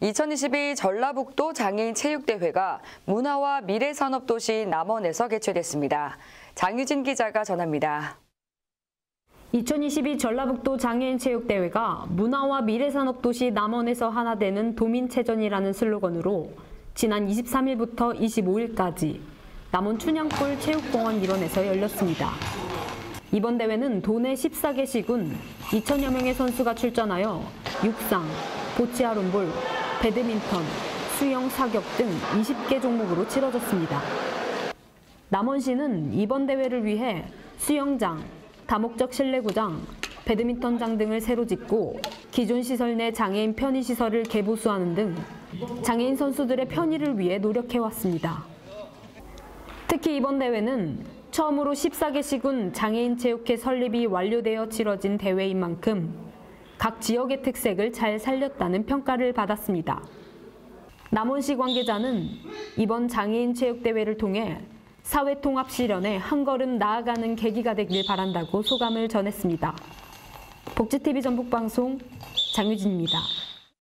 2022 전라북도 장애인 체육대회가 문화와 미래산업도시 남원에서 개최됐습니다. 장유진 기자가 전합니다. 2022 전라북도 장애인 체육대회가 문화와 미래산업도시 남원에서 하나 되는 도민체전이라는 슬로건으로 지난 23일부터 25일까지 남원 춘향골 체육공원 일원에서 열렸습니다. 이번 대회는 도내 14개 시군 2,000여 명의 선수가 출전하여 육상, 보치아론볼, 배드민턴, 수영, 사격 등 20개 종목으로 치러졌습니다. 남원시는 이번 대회를 위해 수영장, 다목적 실내구장, 배드민턴장 등을 새로 짓고 기존 시설 내 장애인 편의시설을 개보수하는 등 장애인 선수들의 편의를 위해 노력해왔습니다. 특히 이번 대회는 처음으로 14개 시군 장애인 체육회 설립이 완료되어 치러진 대회인 만큼 각 지역의 특색을 잘 살렸다는 평가를 받았습니다. 남원시 관계자는 이번 장애인 체육대회를 통해 사회통합 실현에 한 걸음 나아가는 계기가 되길 바란다고 소감을 전했습니다. 복지TV 전북방송 장유진입니다.